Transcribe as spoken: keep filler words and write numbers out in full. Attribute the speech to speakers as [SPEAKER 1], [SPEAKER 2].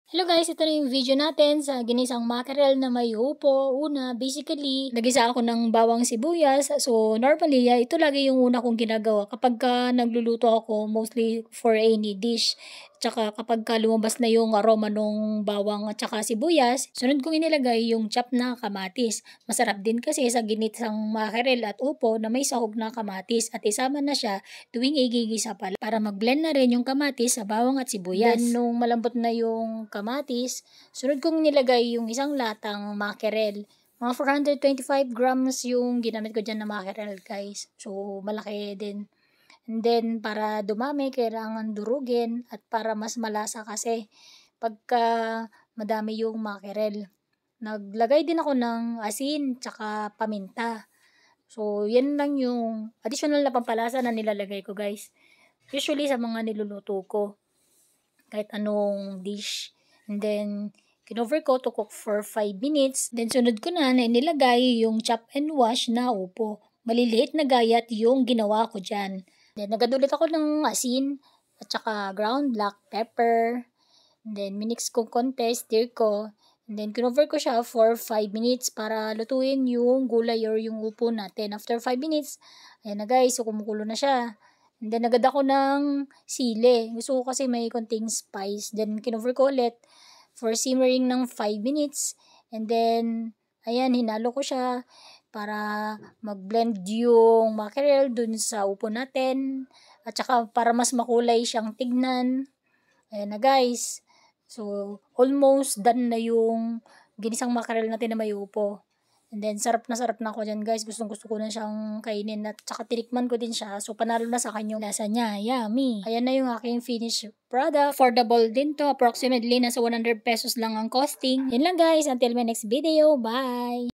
[SPEAKER 1] Hello guys, ito na yung video natin sa ginisang mackerel na may upo. Una, basically, nagisa ako ng bawang sibuyas. So, normally, ito lagi yung una kong ginagawa kapag ka nagluluto ako, mostly for any dish. Tsaka kapag ka lumabas na yung aroma ng bawang at tsaka sibuyas, sunod kong inilagay yung chop na kamatis. Masarap din kasi sa ginisang mackerel at upo na may sahog na kamatis at isama na siya tuwing igigisa pala para mag-blend na rin yung kamatis sa bawang at sibuyas. Then, nung malambot na yung kamatis, sunod kong nilagay yung isang latang mackerel. Mga four hundred twenty-five grams yung ginamit ko dyan na mackerel, guys. So, malaki din. And then, para dumami, kailangan durugin at para mas malasa kasi pagka madami yung mackerel. Naglagay din ako ng asin tsaka paminta. So, yan lang yung additional na pampalasa na nilalagay ko, guys. Usually, sa mga niluluto ko. Kahit anong dish. And then, kinover ko to cook for five minutes. Then, sunod ko na na inilagay yung chop and wash na upo. Maliliit na gayat yung ginawa ko dyan. Then, nagadulit ako ng asin at saka ground black pepper. And then, minix ko konti, stir ko. And then, kinover ko siya for five minutes para lutuin yung gulay or yung upo natin. After five minutes, ayan na guys, so kumukulo na siya. And then, nagad ako ng sili. Gusto ko kasi may konting spice. Then, kinover ko ulit for simmering ng five minutes. And then, ayan, hinalo ko siya para mag-blend yung mackerel dun sa upo natin. At saka para mas makulay siyang tignan. Ayan na guys. So, almost done na yung ginisang mackerel natin na may upo. And then, sarap na sarap na ako dyan guys. Gustong gusto ko na siyang kainin. At saka tinikman ko din siya. So, panalo na sa akin yung lasa niya. Yummy! Ayan na yung aking finished product. Affordable din to. Approximately, nasa one hundred pesos lang ang costing. Yan lang guys. Until my next video. Bye!